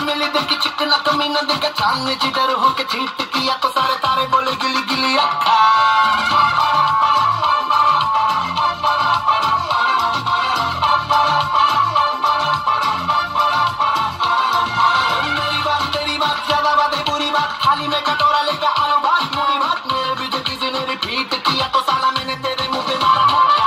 मिली देखी चिकना कमीना देखा चांद ने जिधर होके चीट किया तो सारे तारे बोले गिली गिली अक्खा। मेरी बात तेरी बात ज्यादा बातें बुरी बात थाली में कटोरा लेकर आलू भात मूड़ी भात मेरे भी जो किसी ने रिपीट किया तो साला मैंने तेरे मुंह पे मारा मुक्का।